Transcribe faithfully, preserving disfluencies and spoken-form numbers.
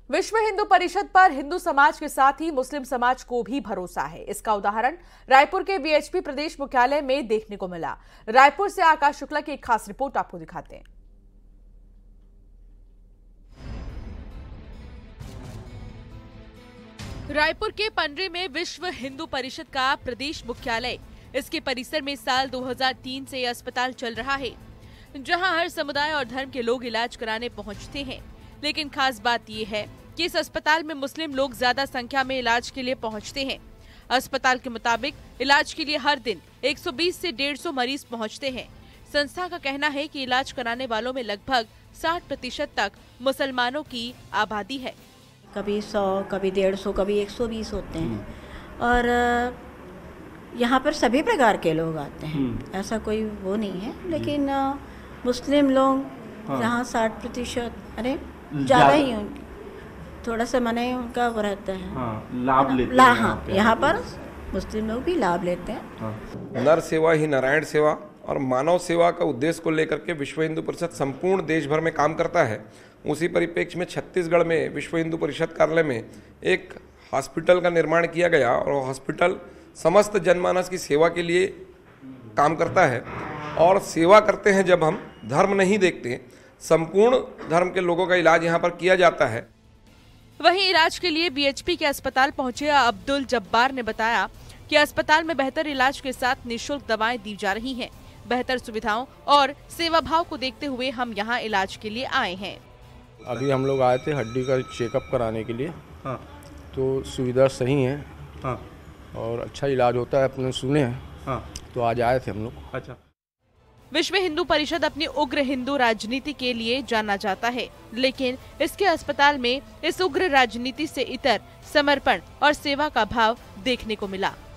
विश्व हिंदू परिषद पर हिंदू समाज के साथ ही मुस्लिम समाज को भी भरोसा है। इसका उदाहरण रायपुर के वीएचपी प्रदेश मुख्यालय में देखने को मिला। रायपुर से आकाश शुक्ला की एक खास रिपोर्ट आपको दिखाते हैं। रायपुर के पंडरी में विश्व हिंदू परिषद का प्रदेश मुख्यालय, इसके परिसर में साल दो हज़ार तीन से यह अस्पताल चल रहा है, जहां हर समुदाय और धर्म के लोग इलाज कराने पहुंचते हैं। लेकिन खास बात यह है कि इस अस्पताल में मुस्लिम लोग ज्यादा संख्या में इलाज के लिए पहुंचते हैं। अस्पताल के मुताबिक इलाज के लिए हर दिन एक सौ बीस से डेढ़ सौ मरीज पहुंचते हैं। संस्था का कहना है कि इलाज कराने वालों में लगभग साठ प्रतिशत तक मुसलमानों की आबादी है। कभी सौ, कभी डेढ़ सौ, कभी एक सौ बीस होते हैं और यहाँ पर सभी प्रकार के लोग आते हैं, ऐसा कोई वो नहीं है। लेकिन मुस्लिम लोग हाँ। यहाँ साठ प्रतिशत अरे ज़्यादा ही उनकी थोड़ा सा मने उनका वो रहता है हाँ, लाभ लेते ला, हैं हाँ, यहाँ पर मुस्लिम लोग भी लाभ लेते हैं हाँ। नर सेवा ही नारायण सेवा और मानव सेवा का उद्देश्य को लेकर के विश्व हिंदू परिषद संपूर्ण देश भर में काम करता है। उसी परिप्रेक्ष्य में छत्तीसगढ़ में विश्व हिंदू परिषद कार्यालय में एक हॉस्पिटल का निर्माण किया गया और हॉस्पिटल समस्त जनमानस की सेवा के लिए काम करता है। और सेवा करते हैं जब हम धर्म नहीं देखते, संपूर्ण धर्म के लोगों का इलाज यहाँ पर किया जाता है। वहीं इलाज के लिए वीएचपी के अस्पताल पहुंचे अब्दुल जब्बार ने बताया कि अस्पताल में बेहतर इलाज के साथ निःशुल्क दवाएं दी जा रही हैं। बेहतर सुविधाओं और सेवा भाव को देखते हुए हम यहाँ इलाज के लिए आए हैं। अभी हम लोग आए थे हड्डी का चेकअप कराने के लिए हाँ। तो सुविधा सही है हाँ। और अच्छा इलाज होता है, अपने सुने हैं हाँ। तो आज आए थे हम लोग। अच्छा। विश्व हिंदू परिषद अपनी उग्र हिंदू राजनीति के लिए जाना जाता है, लेकिन इसके अस्पताल में इस उग्र राजनीति से इतर समर्पण और सेवा का भाव देखने को मिला।